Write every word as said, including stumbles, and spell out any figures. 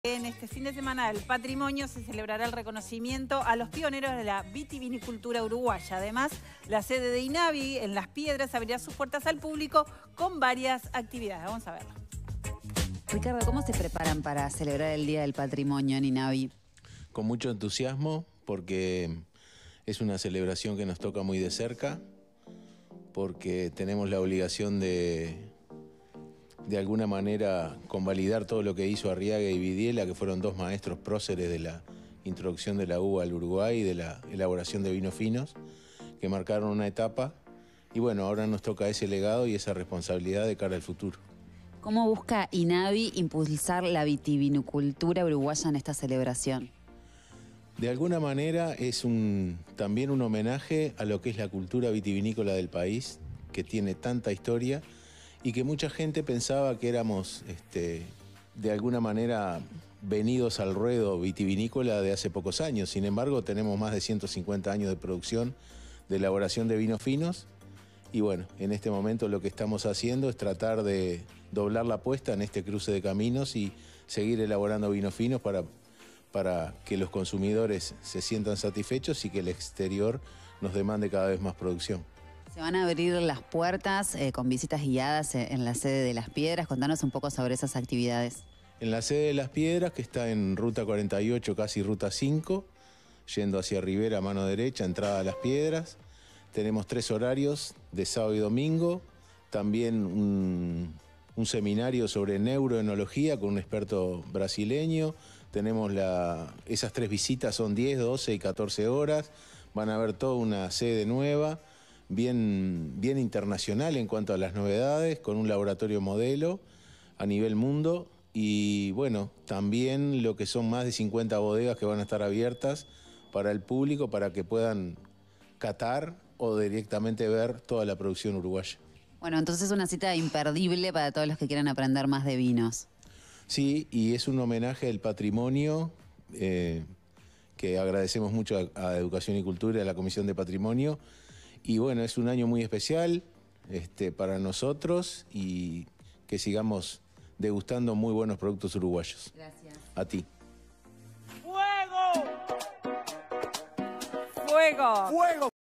En este fin de semana del patrimonio se celebrará el reconocimiento a los pioneros de la vitivinicultura uruguaya. Además, la sede de INAVI en Las Piedras abrirá sus puertas al público con varias actividades. Vamos a verlo. Ricardo, ¿cómo se preparan para celebrar el Día del Patrimonio en INAVI? Con mucho entusiasmo, porque es una celebración que nos toca muy de cerca, porque tenemos la obligación de... de alguna manera convalidar todo lo que hizo Arriaga y Vidiela, que fueron dos maestros próceres de la introducción de la uva al Uruguay y de la elaboración de vinos finos, que marcaron una etapa. Y bueno, ahora nos toca ese legado y esa responsabilidad de cara al futuro. ¿Cómo busca INAVI impulsar la vitivinicultura uruguaya en esta celebración? De alguna manera es un, también un homenaje a lo que es la cultura vitivinícola del país, que tiene tanta historia, y que mucha gente pensaba que éramos, este, de alguna manera, venidos al ruedo vitivinícola de hace pocos años. Sin embargo, tenemos más de ciento cincuenta años de producción, de elaboración de vinos finos, y bueno, en este momento lo que estamos haciendo es tratar de doblar la apuesta en este cruce de caminos y seguir elaborando vinos finos para, para que los consumidores se sientan satisfechos y que el exterior nos demande cada vez más producción. Se van a abrir las puertas eh, con visitas guiadas en la sede de Las Piedras. Contanos un poco sobre esas actividades. En la sede de Las Piedras, que está en ruta cuarenta y ocho, casi ruta cinco, yendo hacia Rivera, mano derecha, entrada a Las Piedras, tenemos tres horarios de sábado y domingo, también un, un seminario sobre neuroenología con un experto brasileño. Tenemos la, esas tres visitas son diez, doce y catorce horas, van a ver toda una sede nueva, Bien, bien internacional en cuanto a las novedades, con un laboratorio modelo a nivel mundo y bueno, también lo que son más de cincuenta bodegas que van a estar abiertas para el público para que puedan catar o directamente ver toda la producción uruguaya. Bueno, entonces es una cita imperdible para todos los que quieran aprender más de vinos. Sí, y es un homenaje al patrimonio eh, que agradecemos mucho a, a Educación y Cultura y a la Comisión de Patrimonio. Y bueno, es un año muy especial este, para nosotros y que sigamos degustando muy buenos productos uruguayos. Gracias. A ti. ¡Fuego! ¡Fuego! ¡Fuego!